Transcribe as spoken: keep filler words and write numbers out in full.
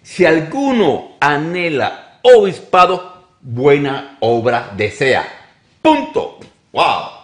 Si alguno anhela obispado, buena obra desea. Punto. ¡Wow!